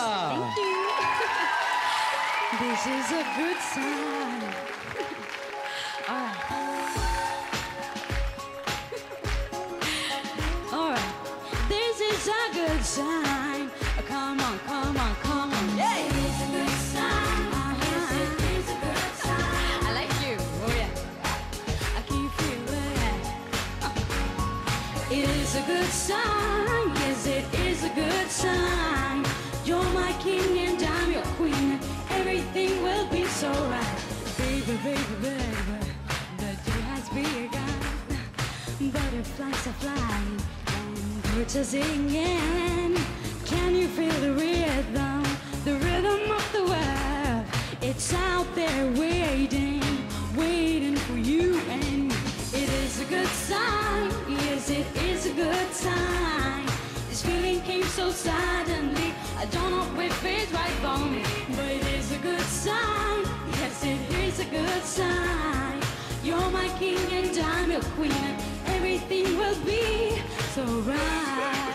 Emilia. Thank you. This is a good sign. All right. All right. This is a good sign. Come on, come on, come on. Yeah. It's a good sign. Yes, it is a good sign. I like you. Oh yeah. I can feel it. It is a good sign. Yes, it is a good sign. You're my king and I'm your queen. Everything will be so right. Baby, baby, baby, the day has begun. Butterflies are flying and birds are singing. Can you feel the rhythm of the world? It's out there waiting, waiting for you and me. It is a good sign, yes it is a good sign. This feeling came so suddenly, I don't know if it's right for me. But it is a good sign, yes it is a good sign. You're my king and I'm your queen. Everything will be so right.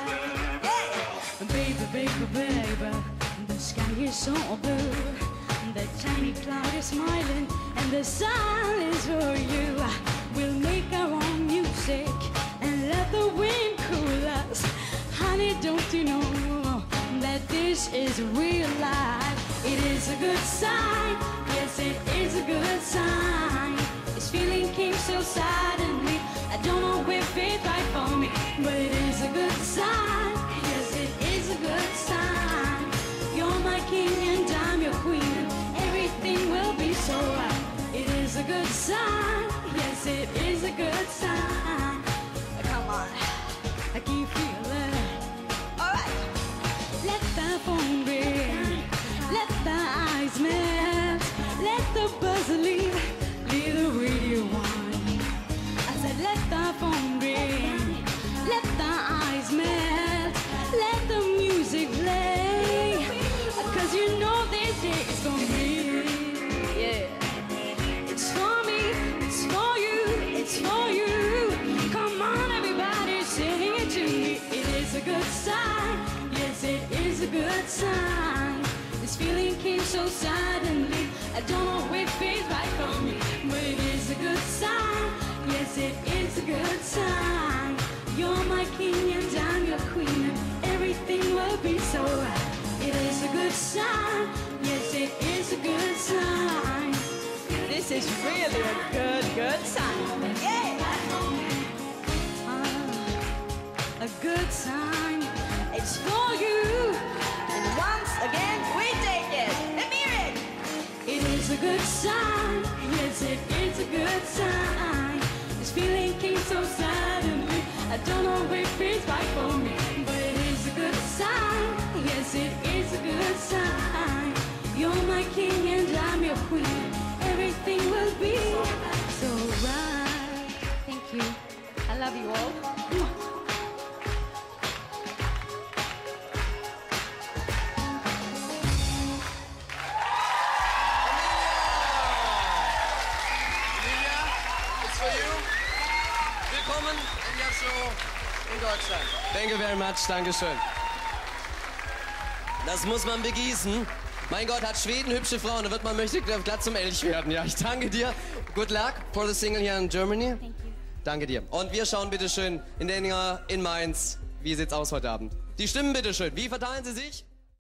Baby, baby, baby, the sky is so blue. The tiny cloud is smiling and the sun is for you. We'll make our own music and let the wind cool us. Honey, don't you know that this is real life? It is a good sign, yes it is a good sign. This feeling came so suddenly, I don't know if it's right for me. But it is a good sign, yes it is a good sign. You're my king and I'm your queen. Everything will be so right. It is a good sign, yes it is a good sign. Come on, I can feel it. Alright, let the phone ring, let the eyes melt, let the buzz leave the radio on. I said let the phone ring, let the eyes melt, let the music play. Cause you know this day is for me. Yeah. It's for me, it's for you, it's for you. Come on everybody, sing it to me. It is a good sign, yes it is a good sign. This feeling came so suddenly, I don't know if it's right for me. But it is a good sign, yes it is a good sign. You're my king and I'm your queen. Everything will be so right. It is a good sign, yes it is a good sign. This is really a good sign. Yeah! A good sign, it's for you. And once again we take it. Let me hear it. It is a good sign, yes it is a good sign. This feeling came so suddenly, I don't know if it's right for me. But it is a good sign, yes it is a good sign. You're my king and I'm your queen. Everything will be so right. Thank you. I love you all. Willkommen in der Show in Deutschland. Thank you very much, Dankeschön. Das muss man begießen. Mein Gott, hat Schweden hübsche Frauen, da wird man möchte glatt zum Elch werden. Ja, ich danke dir. Good luck for the single here in Germany. Thank you. Danke dir. Und wir schauen bitte schön in Denninger, in Mainz. Wie sieht's aus heute Abend? Die Stimmen bitte schön. Wie verteilen sie sich?